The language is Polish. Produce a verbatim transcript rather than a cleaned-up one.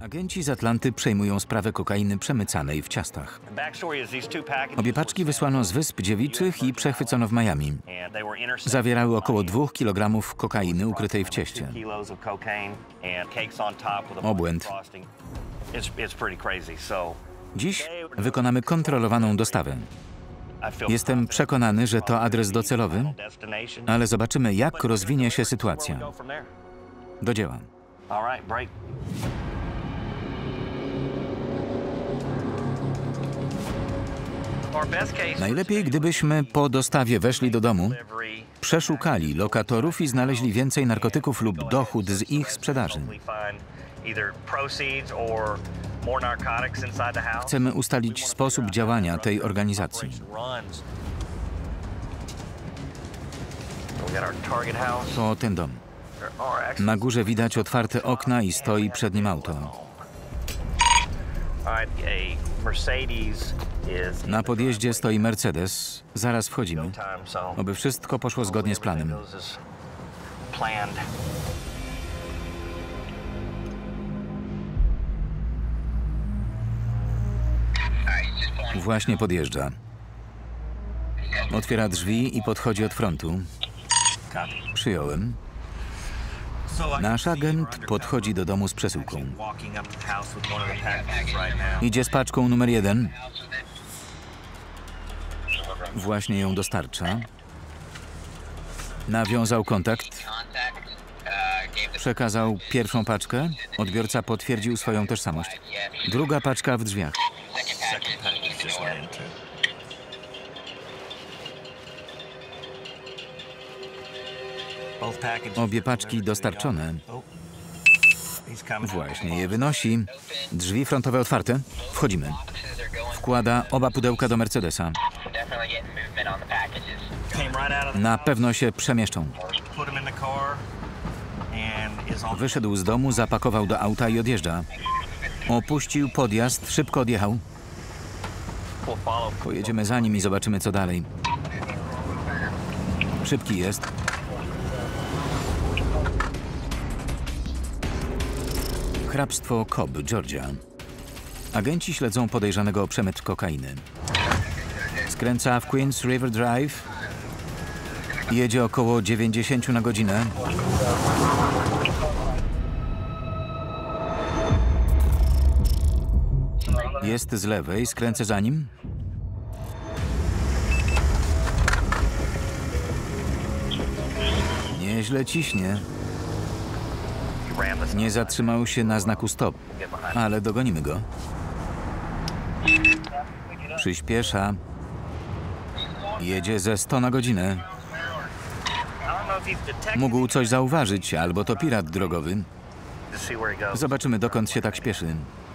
Agenci z Atlanty przejmują sprawę kokainy przemycanej w ciastach. Obie paczki wysłano z Wysp Dziewiczych i przechwycono w Miami. Zawierały około dwóch kilogramów kokainy ukrytej w cieście. Obłęd. Dziś wykonamy kontrolowaną dostawę. Jestem przekonany, że to adres docelowy, ale zobaczymy, jak rozwinie się sytuacja. Do dzieła. Najlepiej, gdybyśmy po dostawie weszli do domu, przeszukali lokatorów i znaleźli więcej narkotyków lub dochód z ich sprzedaży. Chcemy ustalić sposób działania tej organizacji. To ten dom. Na górze widać otwarte okna i stoi przed nim auto. Na podjeździe stoi Mercedes. Zaraz wchodzimy. Oby wszystko poszło zgodnie z planem. Właśnie podjeżdża. Otwiera drzwi i podchodzi od frontu. Przyjąłem. Nasz agent podchodzi do domu z przesyłką. Idzie z paczką numer jeden. Właśnie ją dostarcza. Nawiązał kontakt. Przekazał pierwszą paczkę. Odbiorca potwierdził swoją tożsamość. Druga paczka w drzwiach. Obie paczki dostarczone. Właśnie je wynosi. Drzwi frontowe otwarte. Wchodzimy. Wkłada oba pudełka do Mercedesa. Na pewno się przemieszczą. Wyszedł z domu, zapakował do auta i odjeżdża. Opuścił podjazd, szybko odjechał. Pojedziemy za nim i zobaczymy, co dalej. Szybki jest. Hrabstwo Cobb, Georgia. Agenci śledzą podejrzanego o przemyt kokainy. Skręca w Queens River Drive. Jedzie około dziewięćdziesiąt na godzinę. Jest z lewej, skręcę za nim. Nieźle ciśnie. Nie zatrzymał się na znaku stop, ale dogonimy go. Przyspiesza. Jedzie ze sto na godzinę. Mógł coś zauważyć, albo to pirat drogowy. Zobaczymy, dokąd się tak śpieszy.